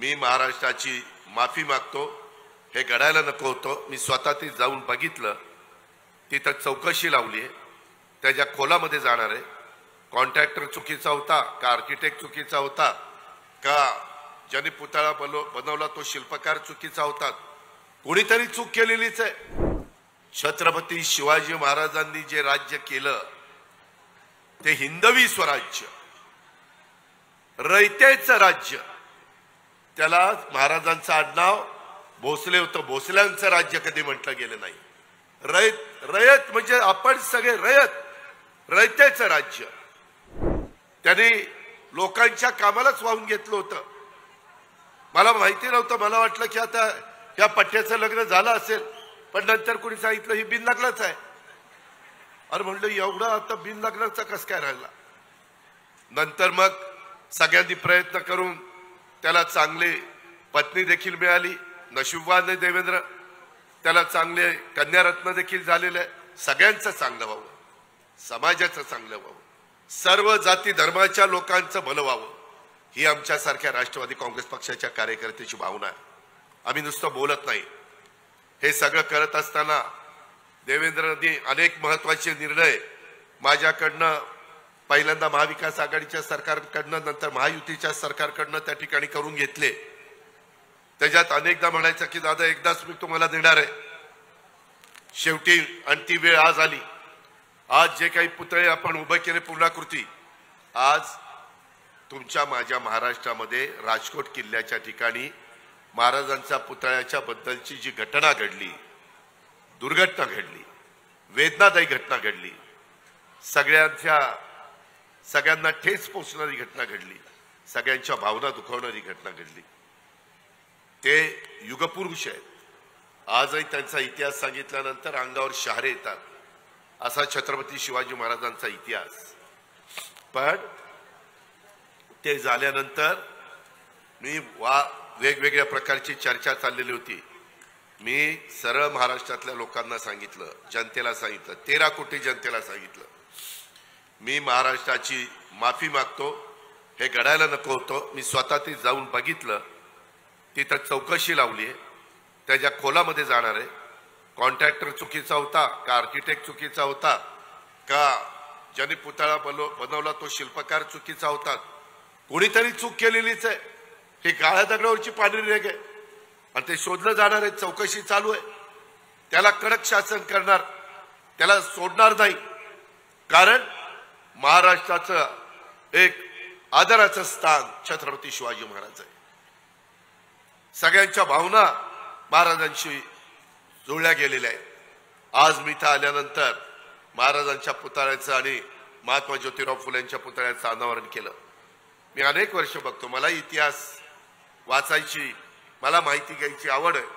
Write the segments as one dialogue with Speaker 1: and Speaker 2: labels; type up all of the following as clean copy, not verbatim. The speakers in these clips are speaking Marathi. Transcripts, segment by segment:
Speaker 1: मी महाराष्ट्राची माफी मागतो। हे घडायला नको होतं। मी स्वतः ते जाऊन बघितलं, तिथं चौकशी लावली आहे, त्याच्या खोलामध्ये जाणार आहे। कॉन्ट्रॅक्टर चुकीचा होता का, आर्किटेक्ट चुकीचा होता का, ज्याने पुतळा बनवला तो शिल्पकार चुकीचा होता, कोणीतरी चूक केलेलीच आहे। छत्रपती शिवाजी महाराजांनी जे राज्य केलं ते हिंदवी स्वराज्य, रयतेचं राज्य। त्याला महाराजांचं आडनाव भोसले होतं। भोसल्यांचं राज्य कधी म्हटलं गेलं नाही। रयत म्हणजे आपण सगळे रयतेचं राज्य। त्यांनी लोकांच्या कामालाच वाहून घेतलं होतं। मला माहिती नव्हतं, मला वाटलं की आता या पट्ट्याचं लग्न झालं असेल, पण नंतर कोणी सांगितलं ही बिन लग्नाचं आहे। अरे म्हणलं एवढा आता बिन लग्नाचा कस काय राहिला। नंतर मग सगळ्यांनी प्रयत्न करून त्याला चांगली पत्नी देखील मिळाली। नशीबवान देवेंद्र, त्याला चांगले कन्यारत्न देखील झालेले। सगळ्यांचं चांगलं व्हावं, समाजाचं चांगलं व्हावं, सर्व जाती धर्माच्या लोकांचं भलं व्हावं, ही आमच्यासारख्या राष्ट्रवादी काँग्रेस पक्षाच्या कार्यकर्त्याची भावना आहे। आम्ही नुसतं बोलत नाही। हे सगळं करत असताना देवेंद्रनी अनेक महत्त्वाचे निर्णय माझ्याकडनं, पहिल्यांदा महाविकास आघाडीच्या सरकारकडनं, नंतर महायुतीच्या सरकारकडनं त्या ठिकाणी करून घेतले। त्याच्यात अनेकदा म्हणायचं की दादा एकदाच मी तुम्हाला देणार आहे, शेवटी आणि ती वेळ आज आली। आज जे काही पुतळे आपण उभे केले पूर्णाकृती, आज तुमच्या माझ्या महाराष्ट्रामध्ये राजकोट किल्ल्याच्या ठिकाणी महाराजांच्या पुतळ्याच्या बद्दलची जी घटना घडली, दुर्घटना घडली, वेदनादायी घटना घडली, सगळ्यांना ठेच पोचणारी घटना घडली, सगळ्यांच्या भावना दुखवणारी घटना घडली। ते युगपुरुष आहेत। आजही त्यांचा इतिहास सांगितल्यानंतर अंगावर शहारे येतात, असा छत्रपती शिवाजी महाराजांचा इतिहास। पण ते झाल्यानंतर मी वेगवेगळ्या प्रकारची चर्चा चाललेली होती। मी सरळ महाराष्ट्रातल्या लोकांना सांगितलं, जनतेला सांगितलं, 13 कोटी जनतेला सांगितलं, मी महाराष्ट्राची माफी मागतो। हे घडायला नको होतं। मी स्वतः ते जाऊन बघितलं, तिथं चौकशी लावली आहे, त्याच्या खोलामध्ये जाणार आहे। कॉन्ट्रॅक्टर चुकीचा होता का, आर्किटेक्ट चुकीचा होता का, ज्याने पुतळा बनवला तो शिल्पकार चुकीचा होता, कोणीतरी चूक केलेलीच आहे। हे काळ्या दगडावरची पांढरी रेघ आहे आणि ते शोधलं जाणार आहे। चौकशी चालू आहे। त्याला कडक शासन करणार, त्याला सोडणार नाही। कारण महाराष्ट्राचं एक आदराचं स्थान छत्रपती शिवाजी महाराज आहे। सगळ्यांच्या भावना महाराजांशी जोडल्या गेलेल्या आहेत। आज मी इथं आल्यानंतर महाराजांच्या पुतळ्याचं आणि महात्मा ज्योतिराव फुलेंच्या पुतळ्याचं अनावरण केलं। मी अनेक वर्ष बघतो, मला इतिहास वाचायची, मला माहिती घ्यायची आवड आहे।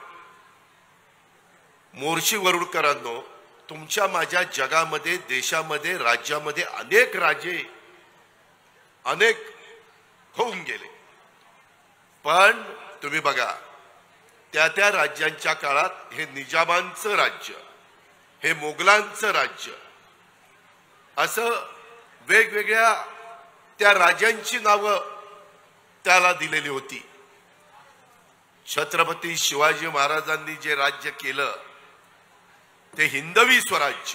Speaker 1: मोर्शी वरुडकरांनो, तुमच्या माझ्या जगामध्ये, देशामध्ये, राज्यामध्ये अनेक राजे अनेक होऊन गेले, पण तुम्ही बघा त्या राज्यांच्या काळात हे निजामांचं राज्य, हे मोगलांचं राज्य, असं वेगवेगळ्या त्या राजांची नावं त्याला दिलेली होती। छत्रपती शिवाजी महाराजांनी जे राज्य केलं ते हिंदवी स्वराज्य,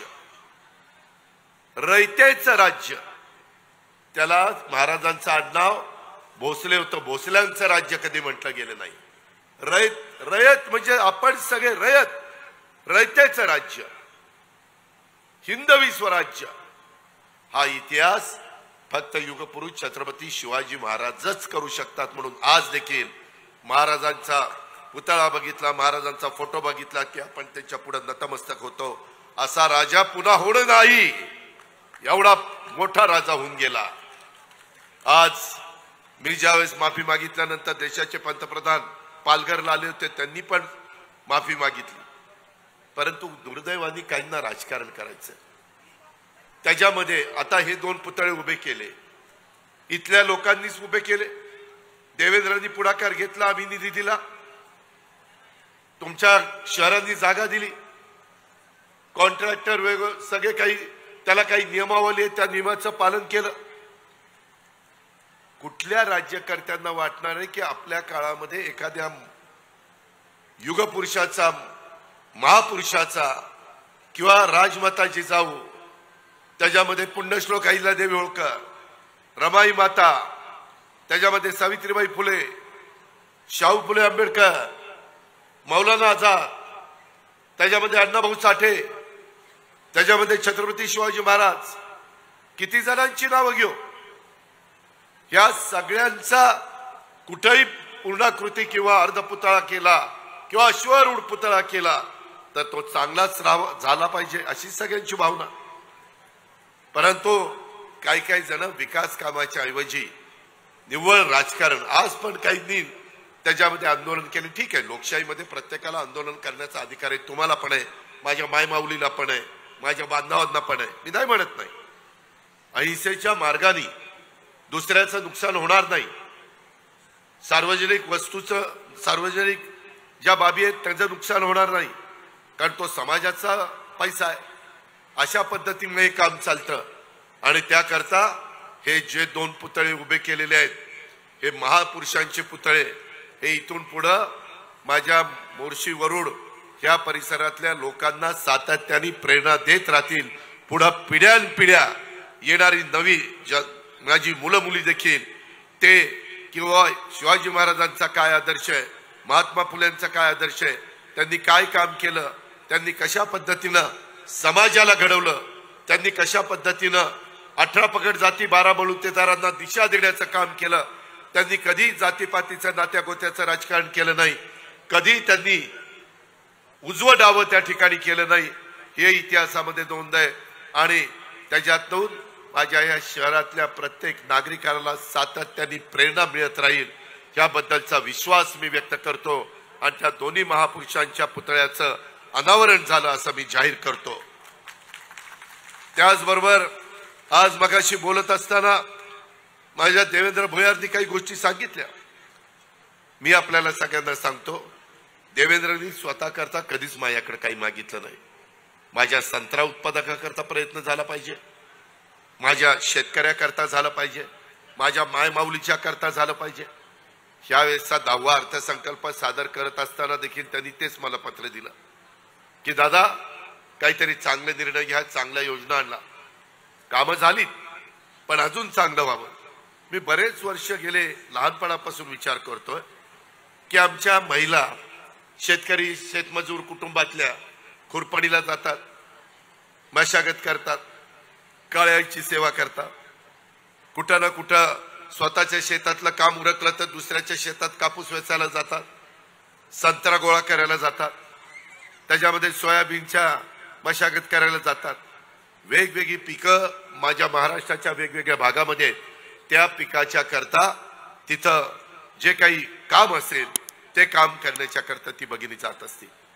Speaker 1: रयतेचं राज्य। त्याला महाराजांचं आडनाव भोसले होतं। भोसल्यांचं राज्य कधी म्हटलं गेलं नाही। रयत म्हणजे आपण सगळे रयतेचं राज्य, हिंदवी स्वराज्य। हा इतिहास फक्त युगपुरुष छत्रपती शिवाजी महाराजच करू शकतात। म्हणून आज देखील महाराजांचा पुतळा बघितला, महाराजांचा फोटो बघितला की आपण त्यांच्या पुढे नतमस्तक होतो। असा राजा पुन्हा होणं नाही, एवढा मोठा राजा होऊन गेला। आज मी ज्यावेळेस माफी मागितल्यानंतर देशाचे पंतप्रधान पालघरला आले होते, त्यांनी पण माफी मागितली। परंतु दुर्दैवाने काहींना राजकारण करायचं, त्याच्यामध्ये आता हे 2 पुतळे उभे केले, इथल्या लोकांनीच उभे केले। देवेंद्रांनी पुढाकार घेतला, आम्ही निधी दिला, तुमच्या शहरांनी जागा दिली, कॉन्ट्रॅक्टर वेगळं सगळे काही, त्याला काही नियमावली आहे, त्या नियमाचं पालन केलं। कुठल्या राज्यकर्त्यांना वाटणार आहे की आपल्या काळामध्ये एखाद्या युगपुरुषाचा, महापुरुषाचा किंवा राजमाता जिजाऊ, त्याच्यामध्ये पुण्यश्लोक अहिल्यादेवी होळकर, रमाई माता, त्याच्यामध्ये सावित्रीबाई फुले, शाहू फुले आंबेडकर, मौलाना आझाद, त्याच्यामध्ये अण्णाभाऊ साठे, त्याच्यामध्ये छत्रपती शिवाजी महाराज, किती जणांची नावं घेऊ? या सगळ्यांचा कुठेही पूर्णाकृती किंवा अर्धपुतळा केला किंवा अश्वारूढ पुतळा केला तर तो चांगलाच झाला पाहिजे अशी सगळ्यांची भावना. परंतु काही जण विकास कामाच्या ऐवजी निव्वळ राजकारण, आज पण काहींनी त्याच्यामध्ये आंदोलन केले. ठीक आहे, लोकशाहीमध्ये प्रत्येकाला आंदोलन करण्याचा अधिकार आहे, तुम्हाला पण आहे, माझ्या मायमाऊलीला पण आहे, माझ्या बांधवांना पण आहे, मी नाही म्हणत नाही. अहिंसेच्या मार्गाने दुसऱ्याचं नुकसान होणार नाही. सार्वजनिक वस्तूचं, सार्वजनिक ज्या बाबी आहेत त्याचं नुकसान होणार नाही, कारण तो समाजाचा पैसा आहे. अशा पद्धतीने हे काम चालतं. आणि त्याकरता हे जे 2 पुतळे उभे केलेले आहेत, हे महापुरुषांचे पुतळे, हे इथून पुढं माझ्या मोर्शी वरुड या परिसरातल्या लोकांना सातत्याने प्रेरणा देत राहतील. पुढं पिढ्यानपिढ्या येणारी नवी माझी मुलं मुली देखील ते किंवा शिवाजी महाराजांचा काय आदर्श आहे, महात्मा फुलेंचा काय आदर्श आहे, त्यांनी काय काम केलं, त्यांनी कशा पद्धतीनं समाजाला घडवलं, त्यांनी कशा पद्धतीनं 18 पगड जाती 12 बलुतेदारांना दिशा देण्याचं काम केलं, त्यांनी कधी जातीपातीचं नात्यागोत्याचं राजकारण केलं नाही, कधी त्यांनी उजवं डावं त्या ठिकाणी केलं नाही. हे इतिहासामध्ये नोंद आहे. आणि त्याच्यातून माझ्या या शहरातल्या प्रत्येक नागरिकाला सातत्याने प्रेरणा मिळत राहील याबद्दलचा विश्वास मी व्यक्त करतो. आणि त्या दोन्ही महापुरुषांच्या पुतळ्याचं अनावरण झालं असं मी जाहीर करतो. त्याचबरोबर आज मगाशी बोलत असताना माझ्या देवेंद्र भोयारनी काही गोष्टी सांगितल्या. मी आपल्याला सगळ्यांना सांगतो, देवेंद्रनी स्वतः करता कधीच माझ्याकडे काही मागितलं नाही. माझ्या संत्रा उत्पादकाकरता प्रयत्न झाला पाहिजे, माझ्या शेतकऱ्याकरता झालं पाहिजे, माझ्या मायमाऊलीच्या करता झालं पाहिजे. यावेळेसचा 10वा अर्थसंकल्प सादर करत असताना देखील त्यांनी तेच मला पत्र दिलं की दादा काहीतरी चांगले निर्णय घ्या, चांगल्या योजना आणला. कामं झालीत पण अजून चांगलं व्हावं. मी बरेच वर्ष गेले लहानपणापासून विचार करतोय की आमच्या महिला शेतकरी शेतमजूर कुटुंबातल्या खुरपणीला जातात, मशागत करतात, काळ्याची सेवा करतात, कुठं ना कुठं स्वतःच्या शेतातलं काम उरकलं तर दुसऱ्याच्या शेतात कापूस वेचायला जातात, संत्रा गोळा करायला जातात, त्याच्यामध्ये सोयाबीनच्या मशागत करायला जातात. वेगवेगळी पिकं माझ्या महाराष्ट्राच्या वेगवेगळ्या भागामध्ये त्या पिकाच्या करता तिथं जे काही काम असेल ते काम करण्याच्या करता ती भगिनी जात असते.